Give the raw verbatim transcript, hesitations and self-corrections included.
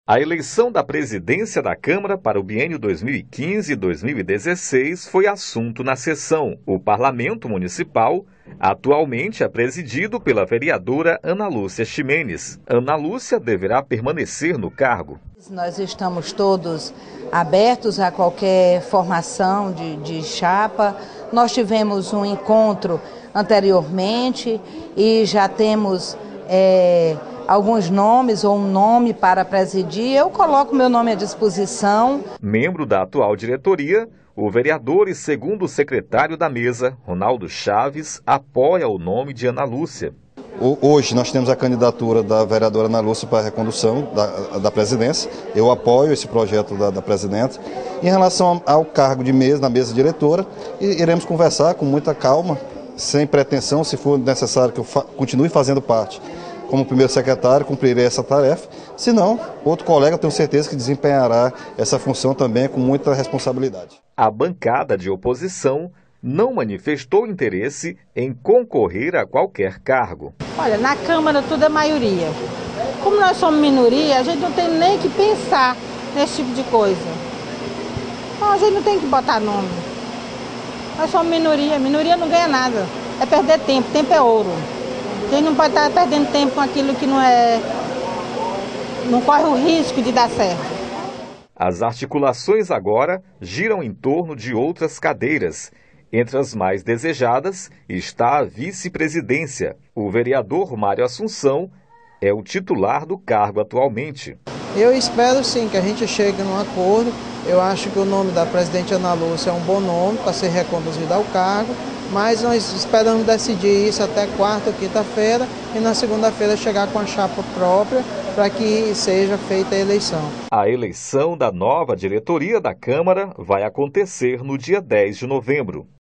A eleição da presidência da Câmara para o biênio dois mil e quinze a dois mil e dezesseis foi assunto na sessão. O Parlamento Municipal atualmente é presidido pela vereadora Ana Lúcia Ximenes. Ana Lúcia deverá permanecer no cargo. Nós estamos todos abertos a qualquer formação de, de chapa. Nós tivemos um encontro anteriormente e já temos é, alguns nomes ou um nome para presidir. Eu coloco meu nome à disposição. Membro da atual diretoria, o vereador e segundo secretário da mesa, Ronaldo Chaves, apoia o nome de Ana Lúcia. Hoje nós temos a candidatura da vereadora Ana Lúcia para a recondução da, da presidência. Eu apoio esse projeto da, da presidente. Em relação ao cargo de mesa, na mesa diretora, iremos conversar com muita calma, sem pretensão, se for necessário que eu fa- continue fazendo parte. Como primeiro secretário, cumprirei essa tarefa. Se não, outro colega, tenho certeza que desempenhará essa função também com muita responsabilidade. A bancada de oposição não manifestou interesse em concorrer a qualquer cargo. Olha, na Câmara tudo é maioria. Como nós somos minoria, a gente não tem nem que pensar nesse tipo de coisa. Não, a gente não tem que botar nome. Nós somos minoria, minoria não ganha nada. É perder tempo, tempo é ouro. A gente não pode estar perdendo tempo com aquilo que não é, não corre o risco de dar certo. As articulações agora giram em torno de outras cadeiras. Entre as mais desejadas está a vice-presidência. O vereador Mário Assunção é o titular do cargo atualmente. Eu espero sim que a gente chegue num acordo. Eu acho que o nome da presidente Ana Lúcia é um bom nome para ser reconduzida ao cargo, mas nós esperamos decidir isso até quarta ou quinta-feira e na segunda-feira chegar com a chapa própria para que seja feita a eleição. A eleição da nova diretoria da Câmara vai acontecer no dia dez de novembro.